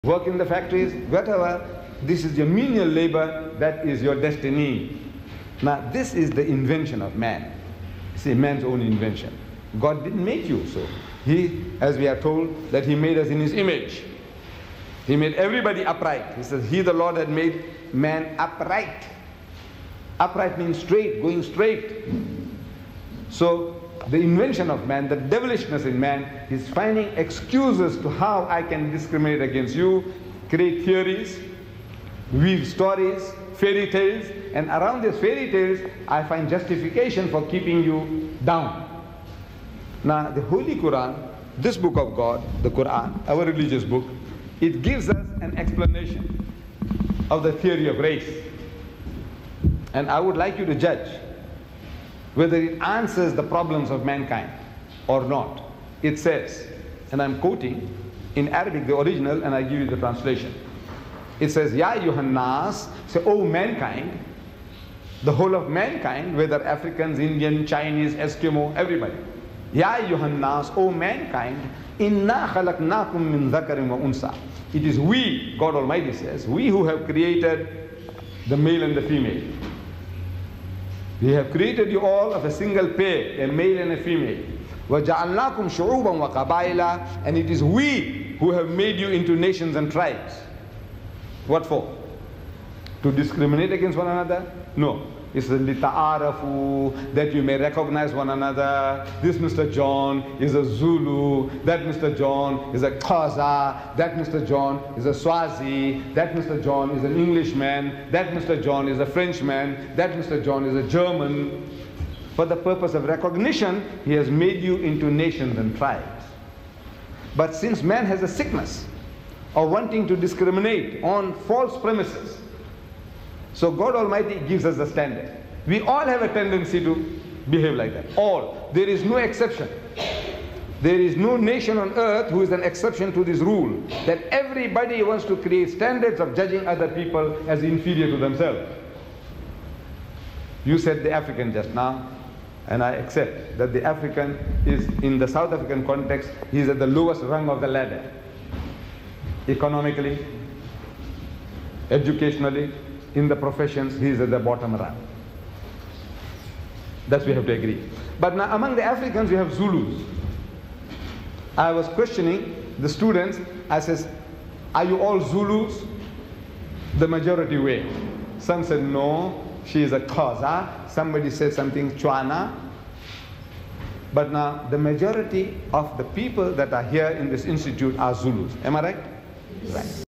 Work in the factories, whatever, this is your menial labor, that is your destiny. Now, this is the invention of man. See, man's own invention. God didn't make you so. He, as we are told, that He made us in His image. He made everybody upright. He says, He, the Lord, had made man upright. Upright means straight, going straight. So, the invention of man, the devilishness in man, is finding excuses to how I can discriminate against you, create theories, weave stories, fairy tales, and around these fairy tales, I find justification for keeping you down. Now, the Holy Quran, this book of God, the Quran, our religious book, it gives us an explanation of the theory of race. And I would like you to judge whether it answers the problems of mankind or not. It says, and I'm quoting in Arabic the original, and I give you the translation. It says, Ya ayyuhan nas, say, oh mankind, the whole of mankind, whether Africans, Indian, Chinese, Eskimo, everybody. Ya ayyuhan nas, oh mankind, inna khalaqnakum min dhakarin wa unsa. It is we, God Almighty says, we who have created the male and the female. We have created you all of a single pair, a male and a female. وَجَعَلْنَاكُمْ شُعُوبًا وَقَبَائِلًا. And it is we who have made you into nations and tribes. What for? To discriminate against one another? No. It's لِتَعَارَفُوا, that you may recognize one another. This Mr. John is a Zulu, that Mr. John is a Xhosa, that Mr. John is a Swazi, that Mr. John is an Englishman, that Mr. John is a Frenchman, that Mr. John is a German. For the purpose of recognition, He has made you into nations and tribes. But since man has a sickness of wanting to discriminate on false premises, so God Almighty gives us the standard. We all have a tendency to behave like that. All. There is no exception. There is no nation on earth who is an exception to this rule, that everybody wants to create standards of judging other people as inferior to themselves. You said the African just now, and I accept that the African is, in the South African context, he is at the lowest rung of the ladder. Economically, educationally, in the professions, he is at the bottom rung. That we have to agree. But now among the Africans, we have Zulus. I was questioning the students. I says, are you all Zulus? The majority were. Some said no, she is a Xhosa. Somebody said something, Tswana. But now the majority of the people that are here in this institute are Zulus. Am I right? Right.